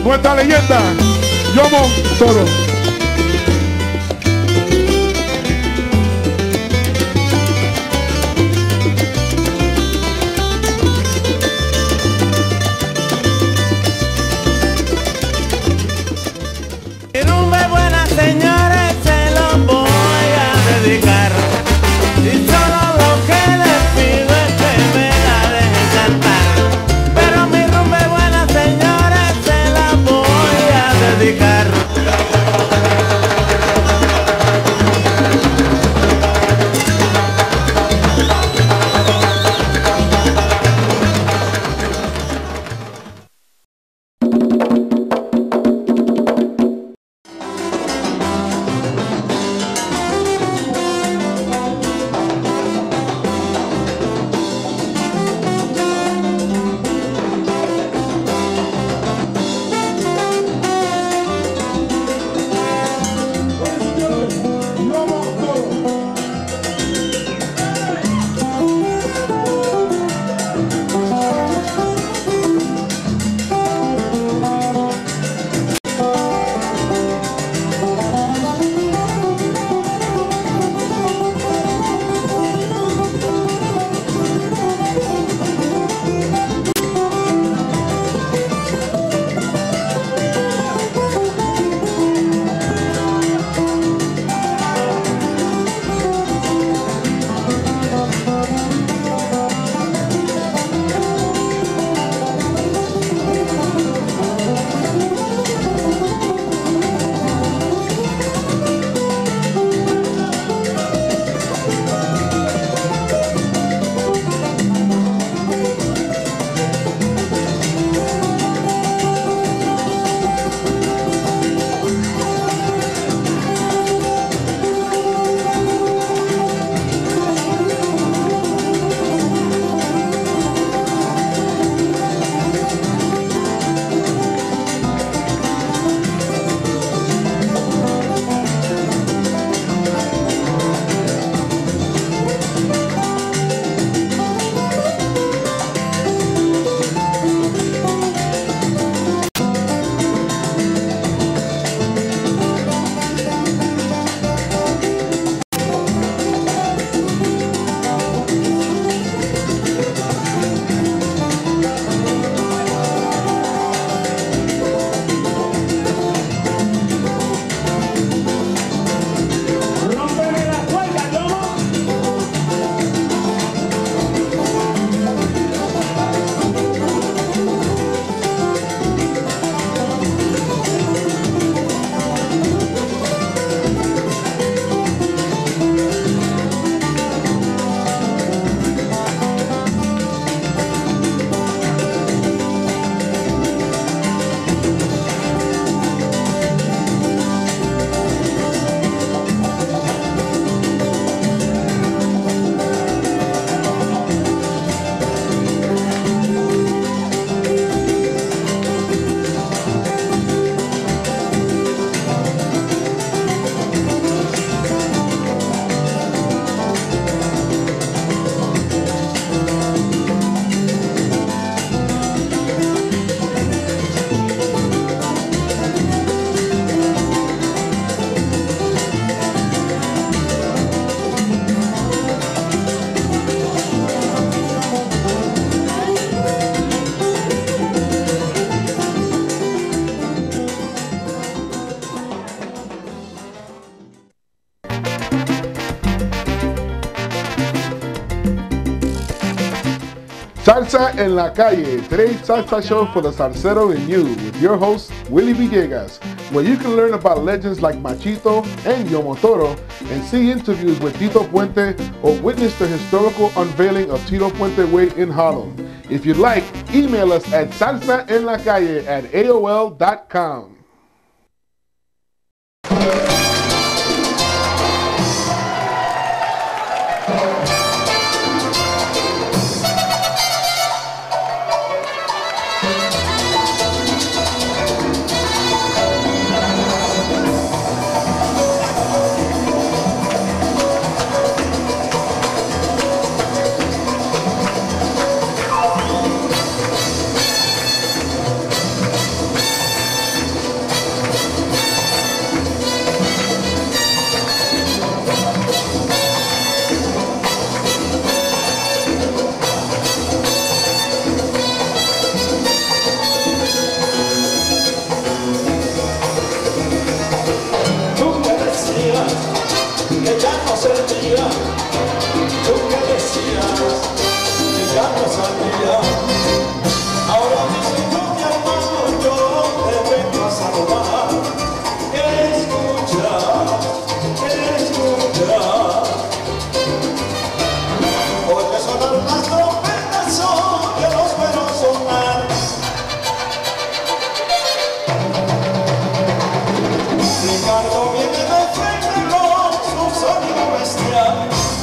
nuestra leyenda, Yomo Toro. Mi rumba buena, señores, se lo voy a dedicar. Y solo lo que les pido es que me la dejen cantar. Pero mi rumba buena, señores, se la voy a dedicar. Salsa en la Calle, today's salsa show for the Salsero in you, with your host, Willie Villegas, where you can learn about legends like Machito and Yomo Toro, and see interviews with Tito Puente, or witness the historical unveiling of Tito Puente Way in Harlem. If you'd like, email us at salsaenlacalle@aol.com. que ya no servía, tú que decías que ya no salía. Ahora dices no, mi hermano, yo te vengo a salvar. Escucha, oye sonar las trompetas, oye los cueros sonar. Ricardo viene de frente con su sonido bestial.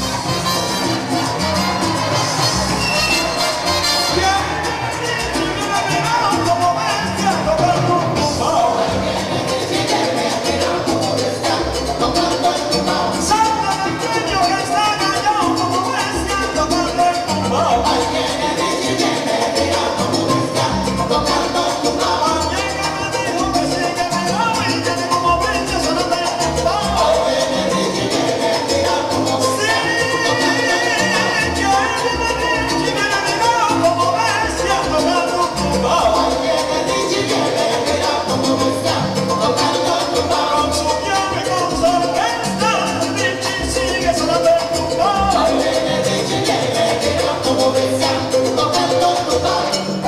Como bestia tocando un tumbao. Salta del pecho que está callado como bestia tocando el tumbao. Alguien me dijo que me diga como bestia tocando el tumbao. Alguien me dijo que sí que me va y tiene como bestia sonando el tumbao. Alguien me dijo que me diga como bestia tocando el tumbao. Yo alguien me dijo que me diga como bestia tocando el tumbao. Alguien me dijo que me diga como bestia tocando el tumbao. Con su llave, con su orquesta, Richie sigue sonando el tumbao. Alguien me dijo que me diga como bestia tocando el tumbao.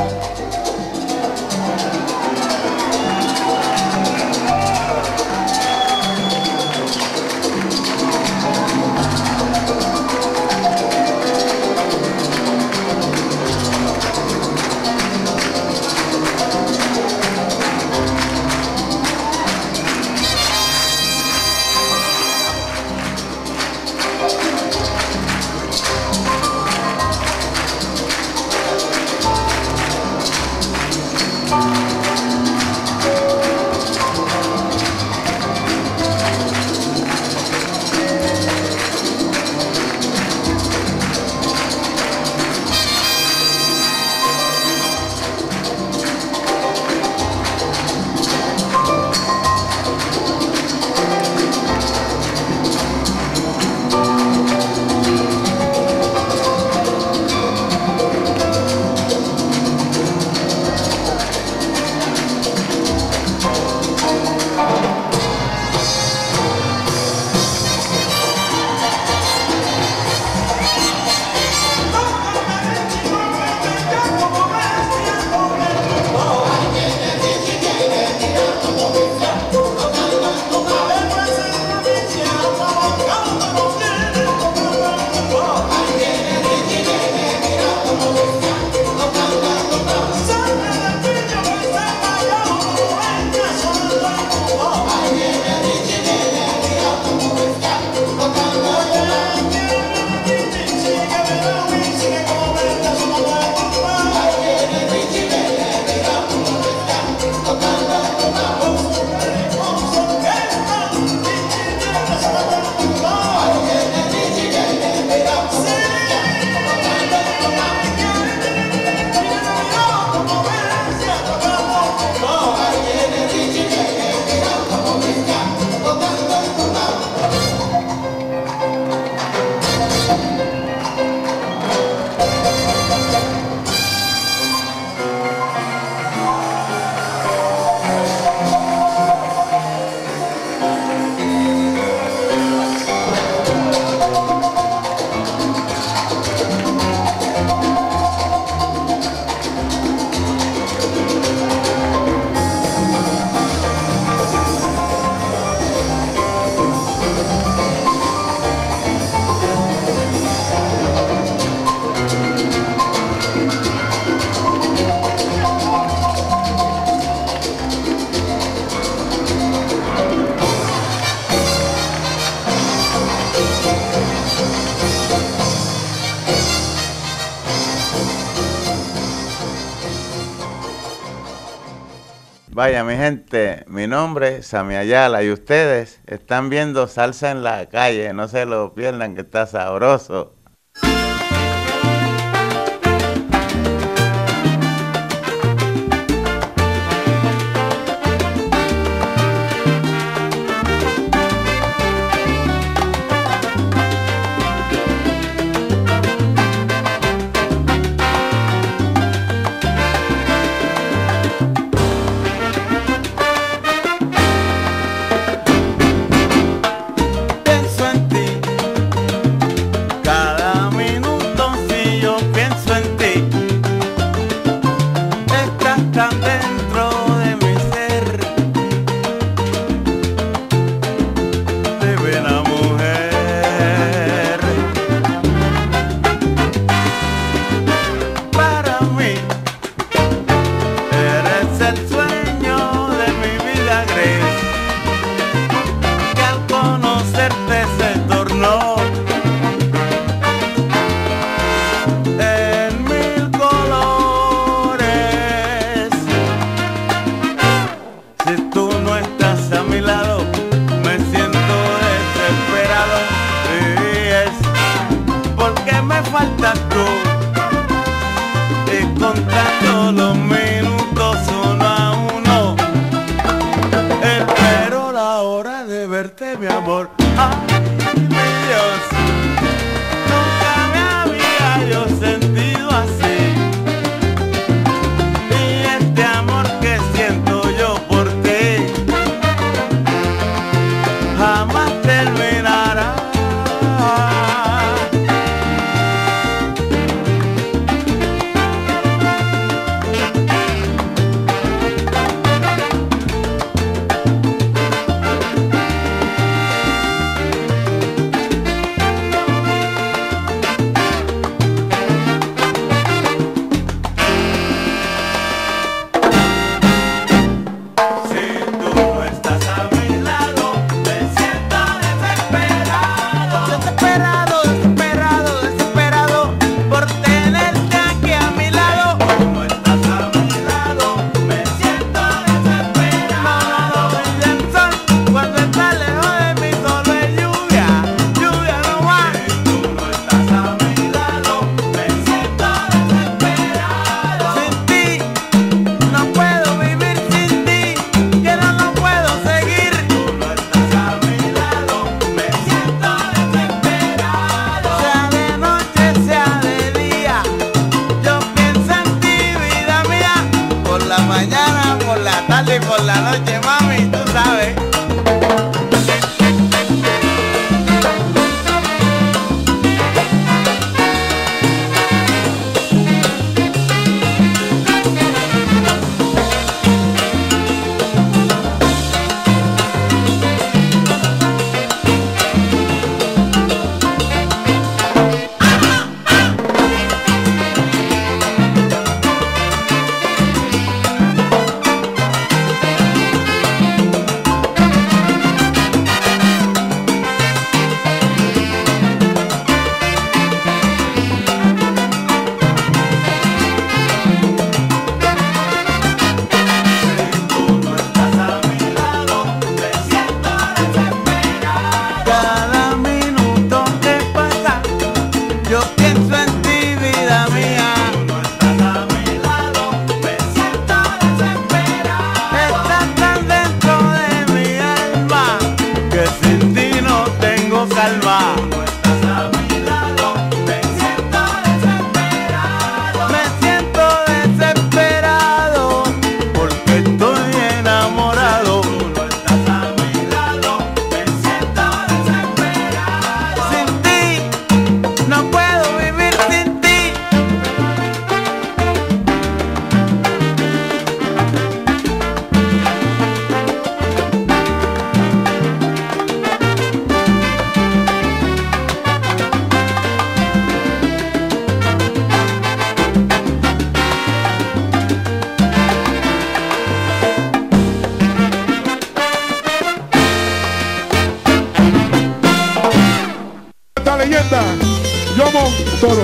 Vaya, mi gente, mi nombre es Sammy Ayala y ustedes están viendo Salsa en la Calle. No se lo pierdan, que está sabroso. faltas tú, y contando los minutos uno a uno. Espero la hora de verte, mi amor. Ay, mi Dios, nunca me había yo sentido así. Y este amor que siento yo por ti jamás terminará. Por la noche, mami, tú sabes. leyenda, Yomo Toro.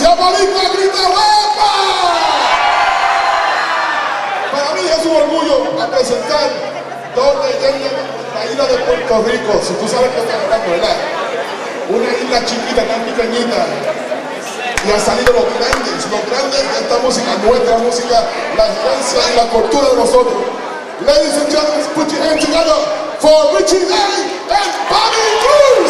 Si es boricua, grita ¡huepa! Para mí es un orgullo a presentar dos leyendas de la isla de Puerto Rico. Si tú sabes qué estoy hablando, ¿verdad? Una isla chiquita, tan pequeñita. Y han salido los grandes de esta música, nuestra música, la herencia y la cultura de nosotros. Ladies and gentlemen, put your hands together for Richie and Bobby Cruz.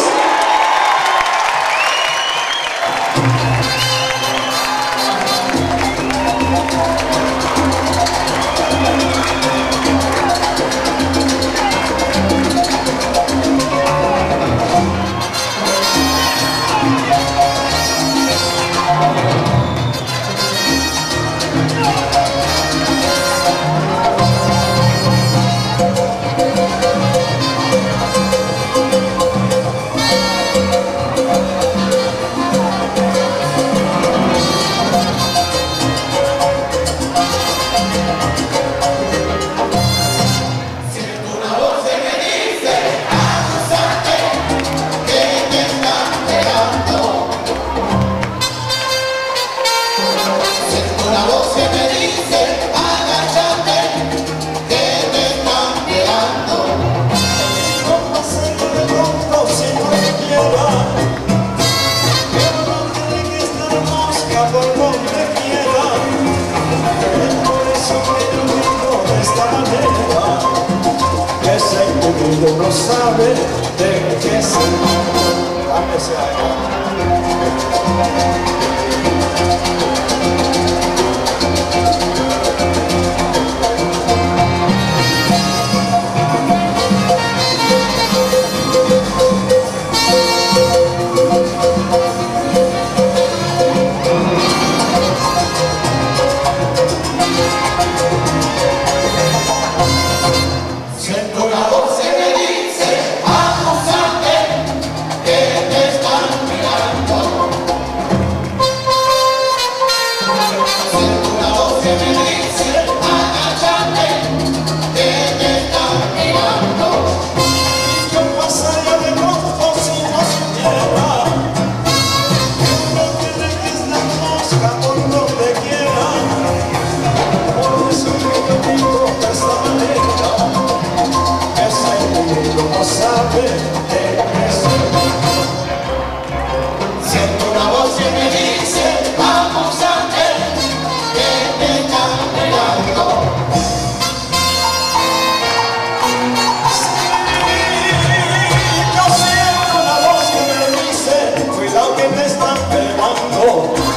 No sabe de qué se siento la voz que me dice, acúsate, que te están mirando. Siento una voz que me dice, agáchate, que te están mirando. Yo pasaría de pronto si no supiera que uno tiene que estar mosca por donde quiera. Por eso que yo digo de esta manera, ese mundo no sabe de qué se trata. Siento una voz que me dice, vamos a ver que te están mirando. Sí, yo siento una voz que me dice, cuidado que te están pegando.